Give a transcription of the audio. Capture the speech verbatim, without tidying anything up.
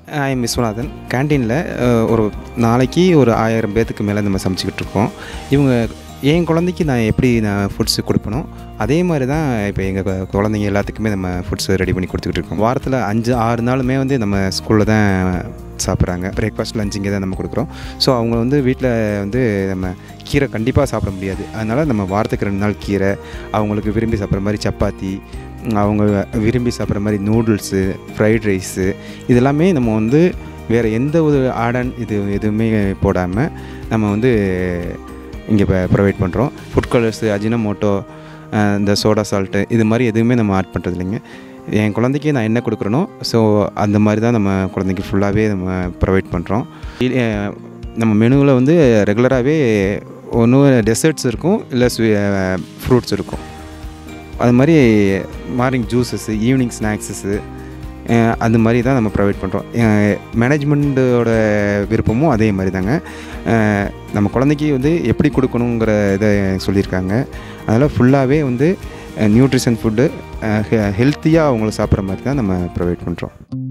I am Viswanathan. கேன்டீனில் ஒரு நாளைக்கு ஒரு ஆயிரம் பேத்துக்கு மேலே நம்ம சமைச்சிக்கிட்டு இருக்கோம். இவங்க என் குழந்தைக்கு நான் எப்படி நான் ஃபுட்ஸு கொடுப்பனோ அதே மாதிரி தான் இப்போ எங்கள் குழந்தைங்க எல்லாத்துக்குமே நம்ம ஃபுட்ஸு ரெடி பண்ணி கொடுத்துக்கிட்டு இருக்கோம். வாரத்தில் அஞ்சு ஆறு நாளுமே வந்து நம்ம ஸ்கூலில் தான் சாப்பிட்றாங்க. பிரேக்ஃபாஸ்ட் லஞ்ச் இங்கே தான் நம்ம கொடுக்குறோம். ஸோ அவங்க வந்து வீட்டில் வந்து நம்ம கீரை கண்டிப்பாக சாப்பிட முடியாது. அதனால் நம்ம வாரத்துக்கு ரெண்டு நாள் கீரை, அவங்களுக்கு விரும்பி சாப்பிட்ற மாதிரி சப்பாத்தி, அவங்க விரும்பி சாப்பிட்ற மாதிரி நூடுல்ஸு, ஃப்ரைட் ரைஸு, இதெல்லாமே நம்ம வந்து வேறு எந்த ஒரு ஆடன் இது எதுவுமே போடாமல் நம்ம வந்து இங்கே இப்போ ப்ரொவைட் பண்ணுறோம். ஃபுட் கலர்ஸு, அஜினமோட்டோ, இந்த சோடா சால்ட்டு இது மாதிரி எதுவுமே நம்ம ஆட் பண்ணுறது இல்லைங்க. என் குழந்தைக்கு நான் என்ன கொடுக்குறேனோ ஸோ அந்த மாதிரி தான் நம்ம குழந்தைக்கு ஃபுல்லாகவே நம்ம ப்ரொவைட் பண்ணுறோம். நம்ம மெனுவில் வந்து ரெகுலராகவே ஒன்று டெசர்ட்ஸ் இருக்கும், இல்லை ஸ்வீ ஃப்ரூட்ஸ் இருக்கும். அது மாதிரி மார்னிங் ஜூஸஸ்ஸு, ஈவினிங் ஸ்நாக்ஸஸ்ஸு அந்த மாதிரி தான் நம்ம ப்ரொவைட் பண்ணுறோம். மேனேஜ்மெண்ட்டோட விருப்பமும் அதே மாதிரி தாங்க. நம்ம குழந்தைக்கு வந்து எப்படி கொடுக்கணுங்கிற இதை சொல்லியிருக்காங்க. அதனால் ஃபுல்லாகவே வந்து நியூட்ரிஷன் ஃபுட்டு ஹெல்த்தியாக அவங்கள சாப்பிட்ற மாதிரி தான் நம்ம ப்ரொவைட் பண்ணுறோம்.